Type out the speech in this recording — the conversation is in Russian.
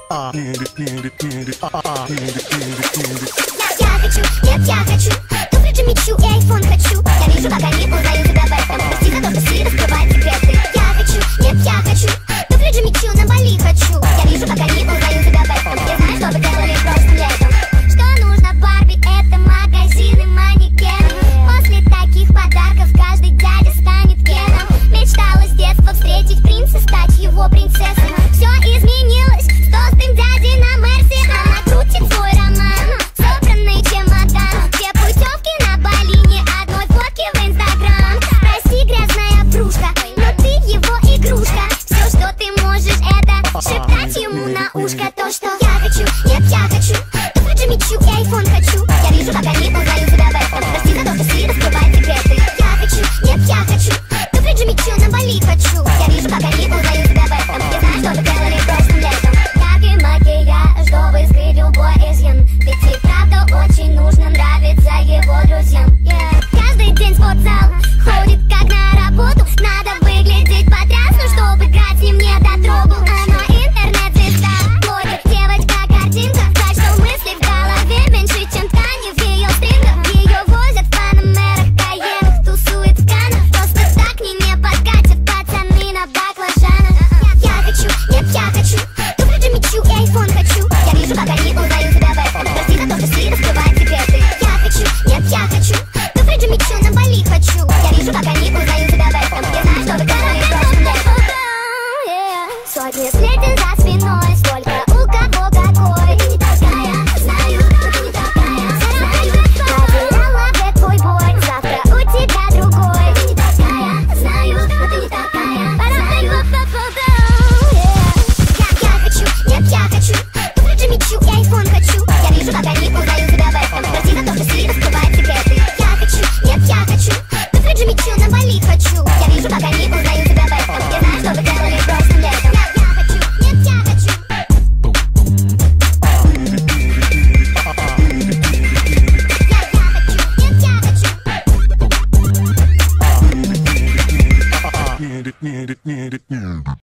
хочу, нет, я хочу туфли Джимми Чу и айфон хочу. Я вижу, как они узнают тебя в этом. Прости за то, что си раскрывает секреты. Я хочу, нет, я хочу туфли Джимми Чу на Бали хочу. Я вижу, как они узнают тебя в этом. Я знаю, что вы делали прошлым летом. Что нужно Барби, это магазины, манекены. После таких подарков каждый дядя станет Кеном. Мечтала с детства встретить принца, стать его принцессой. Все изменилось с толстым дядей на Мерсе. Она крутит свой роман, собранный чемодан. Все путевки на Бали, ни одной фотки в Инстаграм. Прости, грязная врушка, но ты его игрушка. Все, что ты можешь, это шептать ему на ушко то, что я хочу, нет, я хочу туфли Джимми Чу и айфон хочу. Я вижу, как они узнают тебя в этом. Прости за то, что си раскрывает секреты. Я хочу, нет, я хочу туфли Джимми Чу на Бали хочу. Я вижу, как они узнают тебя в этом. Я знаю, что вы делали прошлым летом. Яркий макияж, чтобы скрыть любой изъян. Ведь и правда очень нужно нравиться его друзьям. Каждый день в спортзал ходит как на работу. Надо выглядеть потрясно, чтобы играть с ним не дотрогу. Она интернет-звезда, ходит девочка картинка. Так что мысли в голове меньше, чем ткани в ее стрингах. Ее возят в панамерах, каенах, тусует в канах. Просто так к ней не подкатят пацаны на баклажанах. Я хочу, нет, я хочу туфли Джимми Чу и айфон хочу. Я вижу, как они узнают тебя в этом. Прости за то, что си раскрывает секреты. Я хочу, нет, я хочу туфли Джимми Чу на Бали хочу. Я вижу, как они узнают тебя в этом. Я знаю, что вы делали прошлым летом. Сотни сплетен за спиной.